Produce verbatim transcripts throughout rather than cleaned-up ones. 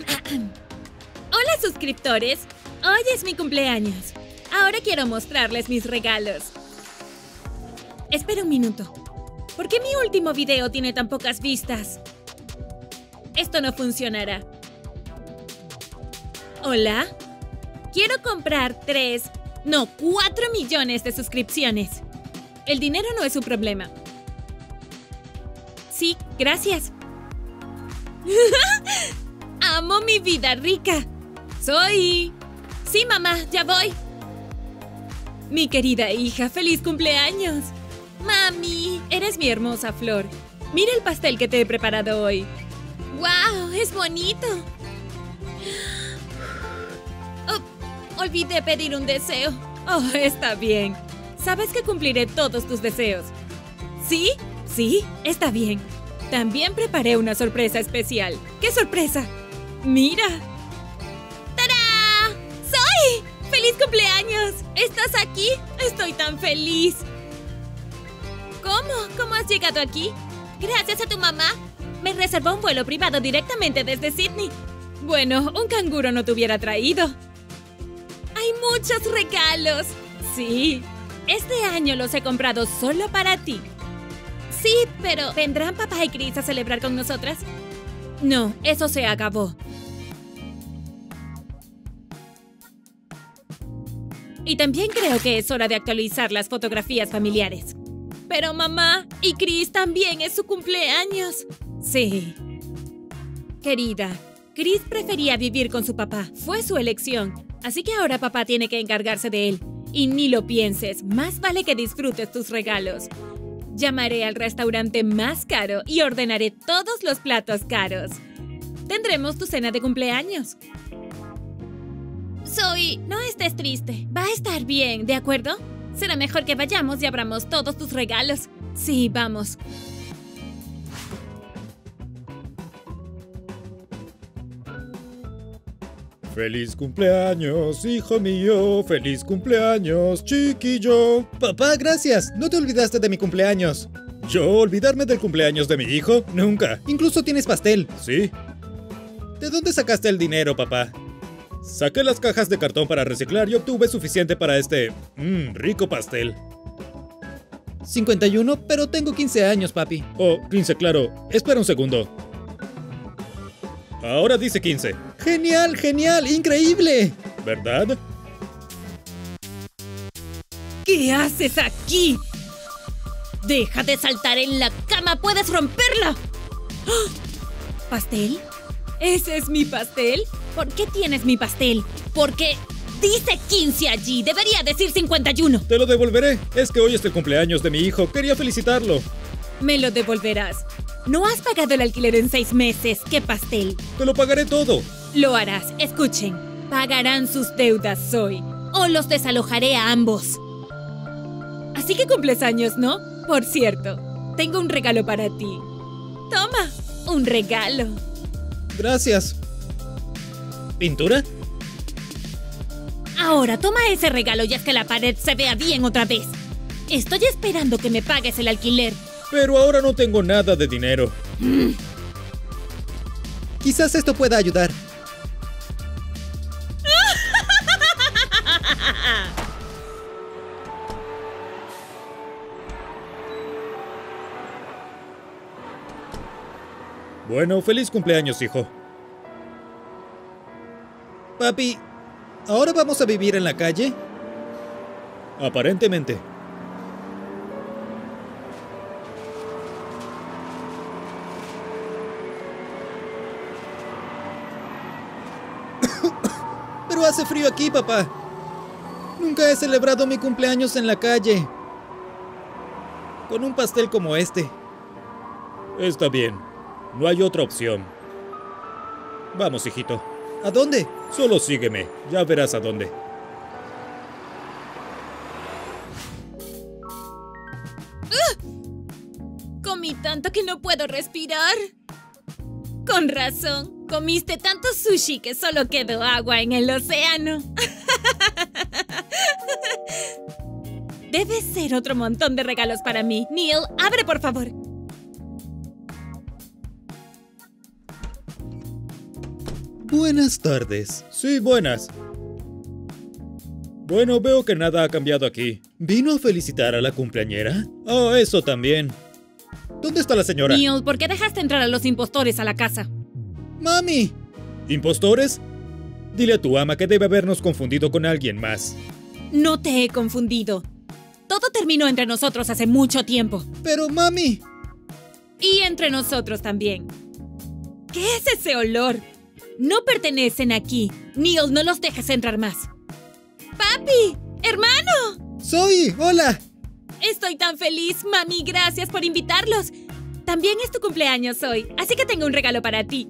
Hola, suscriptores. Hoy es mi cumpleaños. Ahora quiero mostrarles mis regalos. Espera un minuto. ¿Por qué mi último video tiene tan pocas vistas? Esto no funcionará. ¿Hola? Quiero comprar tres, no, cuatro millones de suscripciones. El dinero no es un problema. Sí, gracias. Amo mi vida rica. Soy... Sí, mamá, ya voy. Mi querida hija, feliz cumpleaños. Mami, eres mi hermosa flor. Mira el pastel que te he preparado hoy. ¡Wow! ¡Es bonito! Oh, olvidé pedir un deseo. Oh, está bien. Sabes que cumpliré todos tus deseos. ¿Sí? Sí, está bien. También preparé una sorpresa especial. ¿Qué sorpresa? ¡Mira! ¡Tarán! ¡Soy! ¡Feliz cumpleaños! ¿Estás aquí? Estoy tan feliz. ¿Cómo? ¿Cómo has llegado aquí? Gracias a tu mamá. Me reservó un vuelo privado directamente desde Sydney. Bueno, un canguro no te hubiera traído. ¡Hay muchos regalos! Sí, este año los he comprado solo para ti. Sí, pero ¿vendrán papá y Chris a celebrar con nosotras? No, eso se acabó. Y también creo que es hora de actualizar las fotografías familiares. Pero mamá, y Chris también es su cumpleaños. Sí. Querida, Chris prefería vivir con su papá. Fue su elección. Así que ahora papá tiene que encargarse de él. Y ni lo pienses, más vale que disfrutes tus regalos. Llamaré al restaurante más caro y ordenaré todos los platos caros. Tendremos tu cena de cumpleaños. Zoe, no estés triste. Va a estar bien, ¿de acuerdo? Será mejor que vayamos y abramos todos tus regalos. Sí, vamos. ¡Feliz cumpleaños, hijo mío! ¡Feliz cumpleaños, chiquillo! Papá, gracias. No te olvidaste de mi cumpleaños. ¿Yo olvidarme del cumpleaños de mi hijo? Nunca. Incluso tienes pastel. Sí. ¿De dónde sacaste el dinero, papá? Saqué las cajas de cartón para reciclar y obtuve suficiente para este... Mmm, rico pastel. cincuenta y uno, pero tengo quince años, papi. Oh, quince, claro. Espera un segundo. Ahora dice quince. ¡Genial, genial! ¡Increíble! ¿Verdad? ¿Qué haces aquí? ¡Deja de saltar en la cama! ¡Puedes romperla! ¡Oh! ¿Pastel? ¿Ese es mi pastel? ¿Por qué tienes mi pastel? Porque dice quince allí. Debería decir cincuenta y uno. Te lo devolveré. Es que hoy es el cumpleaños de mi hijo. Quería felicitarlo. Me lo devolverás. No has pagado el alquiler en seis meses. ¿Qué pastel? Te lo pagaré todo. Lo harás. Escuchen. Pagarán sus deudas hoy. O los desalojaré a ambos. Así que cumples años, ¿no? Por cierto, tengo un regalo para ti. Toma, un regalo. Gracias. ¿Pintura? Ahora toma ese regalo y haz que la pared se vea bien otra vez. Estoy esperando que me pagues el alquiler. Pero ahora no tengo nada de dinero. Mm. Quizás esto pueda ayudar. Bueno, feliz cumpleaños, hijo. Papi, ¿ahora vamos a vivir en la calle? Aparentemente. Pero hace frío aquí, papá. Nunca he celebrado mi cumpleaños en la calle. Con un pastel como este. Está bien. No hay otra opción. Vamos, hijito. ¿A dónde? Solo sígueme. Ya verás a dónde. ¡Uh! Comí tanto que no puedo respirar. Con razón. Comiste tanto sushi que solo quedó agua en el océano. Debe ser otro montón de regalos para mí. Neil, abre por favor. Buenas tardes. Sí, buenas. Bueno, veo que nada ha cambiado aquí. ¿Vino a felicitar a la cumpleañera? Oh, eso también. ¿Dónde está la señora? Neil, ¿por qué dejaste entrar a los impostores a la casa? ¡Mami! ¿Impostores? Dile a tu ama que debe habernos confundido con alguien más. No te he confundido. Todo terminó entre nosotros hace mucho tiempo. ¡Pero, mami! Y entre nosotros también. ¿Qué es ese olor? No pertenecen aquí. Neil, no los dejes entrar más. ¡Papi! ¡Hermano! ¡Zoe! ¡Hola! Estoy tan feliz, mami. Gracias por invitarlos. También es tu cumpleaños hoy, así que tengo un regalo para ti.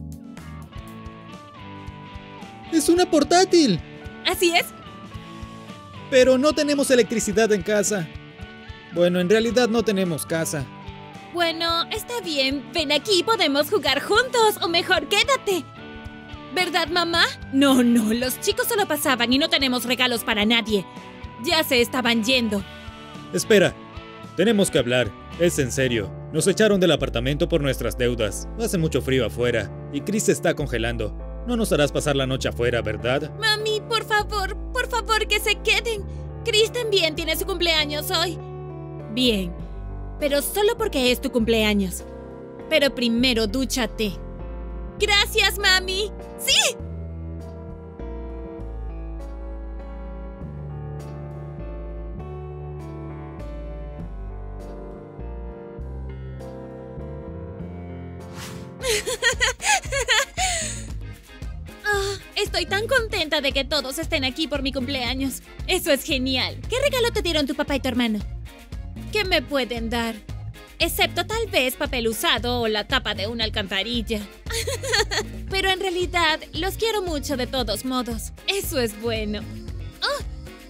¡Es una portátil! ¿Así es? Pero no tenemos electricidad en casa. Bueno, en realidad no tenemos casa. Bueno, está bien. Ven aquí y podemos jugar juntos. O mejor, quédate. ¿Verdad, mamá? No, no. Los chicos solo pasaban y no tenemos regalos para nadie. Ya se estaban yendo. Espera. Tenemos que hablar. Es en serio. Nos echaron del apartamento por nuestras deudas. Hace mucho frío afuera. Y Chris se está congelando. No nos harás pasar la noche afuera, ¿verdad? Mami, por favor. Por favor, que se queden. Chris también tiene su cumpleaños hoy. Bien. Pero solo porque es tu cumpleaños. Pero primero dúchate. ¡Gracias, mami! ¡Sí! Oh, estoy tan contenta de que todos estén aquí por mi cumpleaños. Eso es genial. ¿Qué regalo te dieron tu papá y tu hermano? ¿Qué me pueden dar? Excepto tal vez papel usado o la tapa de una alcantarilla. Pero en realidad los quiero mucho de todos modos. Eso es bueno. Oh.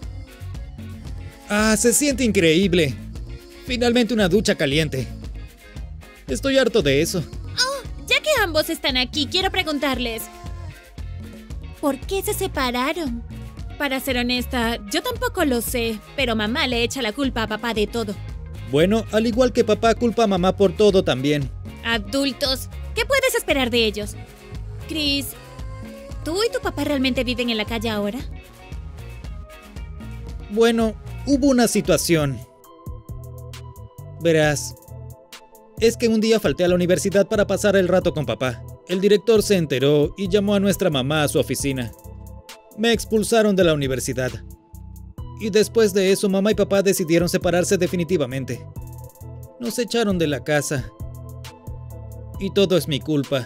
¡Ah, se siente increíble! Finalmente una ducha caliente. Estoy harto de eso. Oh, ya que ambos están aquí, quiero preguntarles: ¿por qué se separaron? Para ser honesta, yo tampoco lo sé, pero mamá le echa la culpa a papá de todo. Bueno, al igual que papá culpa a mamá por todo también. Adultos, ¿qué puedes esperar de ellos? Chris, ¿tú y tu papá realmente viven en la calle ahora? Bueno, hubo una situación. Verás, es que un día falté a la universidad para pasar el rato con papá. El director se enteró y llamó a nuestra mamá a su oficina. Me expulsaron de la universidad. Y después de eso, mamá y papá decidieron separarse definitivamente. Nos echaron de la casa. Y todo es mi culpa.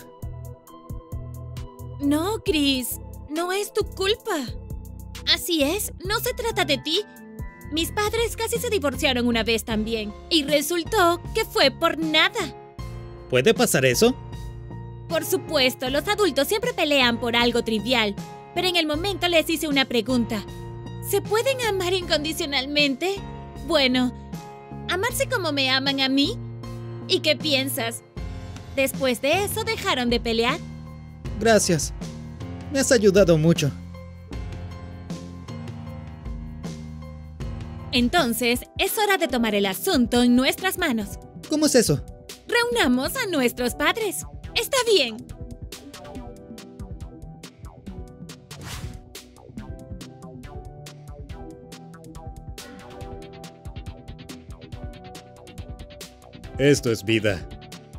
No, Chris, no es tu culpa. Así es, no se trata de ti. Mis padres casi se divorciaron una vez también. Y resultó que fue por nada. ¿Puede pasar eso? Por supuesto, los adultos siempre pelean por algo trivial. Pero en el momento les hice una pregunta. ¿Se pueden amar incondicionalmente? Bueno, ¿amarse como me aman a mí? ¿Y qué piensas? Después de eso, ¿dejaron de pelear? Gracias. Me has ayudado mucho. Entonces, es hora de tomar el asunto en nuestras manos. ¿Cómo es eso? Reunamos a nuestros padres. Está bien. Esto es vida.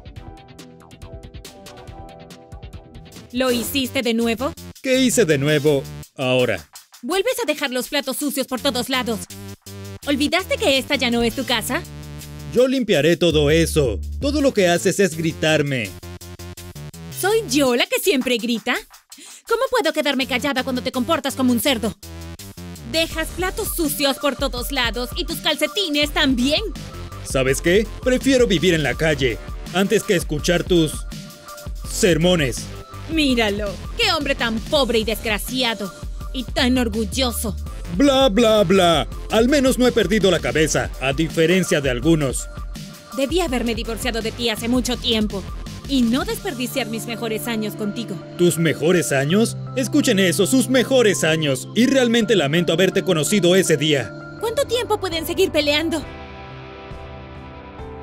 ¿Lo hiciste de nuevo? ¿Qué hice de nuevo ahora? Vuelves a dejar los platos sucios por todos lados. ¿Olvidaste que esta ya no es tu casa? Yo limpiaré todo eso. Todo lo que haces es gritarme. ¿Soy yo la que siempre grita? ¿Cómo puedo quedarme callada cuando te comportas como un cerdo? Dejas platos sucios por todos lados y tus calcetines también. ¿Sabes qué? Prefiero vivir en la calle antes que escuchar tus sermones. Míralo, qué hombre tan pobre y desgraciado. Y tan orgulloso. Bla, bla, bla. Al menos no he perdido la cabeza, a diferencia de algunos. Debí haberme divorciado de ti hace mucho tiempo. Y no desperdiciar mis mejores años contigo. ¿Tus mejores años? Escuchen eso, sus mejores años. Y realmente lamento haberte conocido ese día. ¿Cuánto tiempo pueden seguir peleando?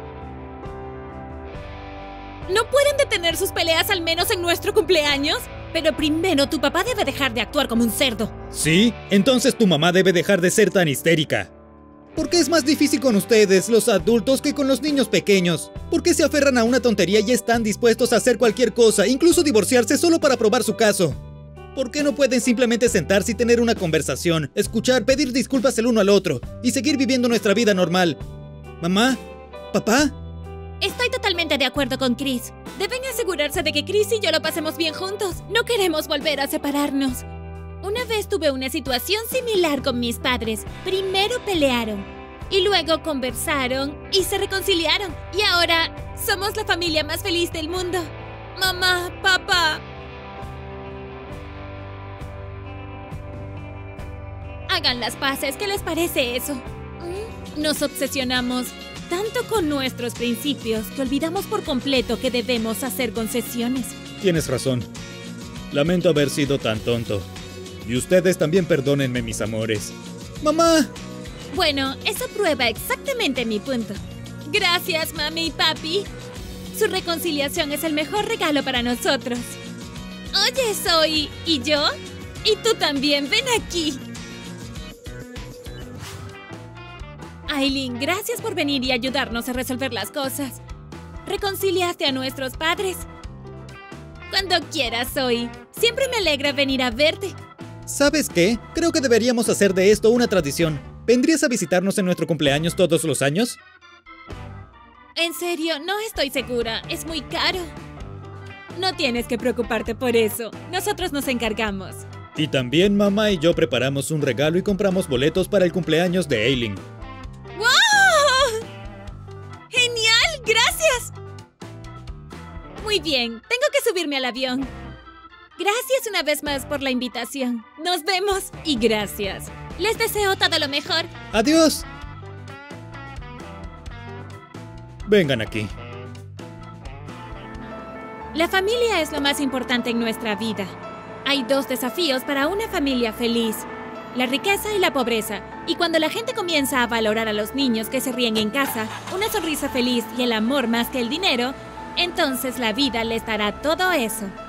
¿No pueden detener sus peleas al menos en nuestro cumpleaños? Pero primero tu papá debe dejar de actuar como un cerdo. ¿Sí? Entonces tu mamá debe dejar de ser tan histérica. ¿Por qué es más difícil con ustedes, los adultos, que con los niños pequeños? ¿Por qué se aferran a una tontería y están dispuestos a hacer cualquier cosa, incluso divorciarse solo para probar su caso? ¿Por qué no pueden simplemente sentarse y tener una conversación, escuchar, pedir disculpas el uno al otro y seguir viviendo nuestra vida normal? ¿Mamá? ¿Papá? Estoy totalmente de acuerdo con Chris. Deben asegurarse de que Chris y yo lo pasemos bien juntos. No queremos volver a separarnos. Una vez tuve una situación similar con mis padres. Primero pelearon y luego conversaron y se reconciliaron. Y ahora somos la familia más feliz del mundo. Mamá, papá. Hagan las paces, ¿qué les parece eso? Nos obsesionamos tanto con nuestros principios que olvidamos por completo que debemos hacer concesiones. Tienes razón. Lamento haber sido tan tonto. Y ustedes también perdónenme, mis amores. ¡Mamá! Bueno, eso prueba exactamente mi punto. Gracias, mami y papi. Su reconciliación es el mejor regalo para nosotros. Oye, Zoe, ¿y yo? Y tú también, ven aquí. Aileen, gracias por venir y ayudarnos a resolver las cosas. ¿Reconciliaste a nuestros padres? Cuando quieras, Zoe. Siempre me alegra venir a verte. ¿Sabes qué? Creo que deberíamos hacer de esto una tradición. ¿Vendrías a visitarnos en nuestro cumpleaños todos los años? En serio, no estoy segura. Es muy caro. No tienes que preocuparte por eso. Nosotros nos encargamos. Y también mamá y yo preparamos un regalo y compramos boletos para el cumpleaños de Aileen. ¡Wow! ¡Genial! ¡Gracias! Muy bien, tengo que subirme al avión. Gracias una vez más por la invitación. Nos vemos y gracias. Les deseo todo lo mejor. ¡Adiós! Vengan aquí. La familia es lo más importante en nuestra vida. Hay dos desafíos para una familia feliz: la riqueza y la pobreza. Y cuando la gente comienza a valorar a los niños que se ríen en casa, una sonrisa feliz y el amor más que el dinero, entonces la vida les dará todo eso.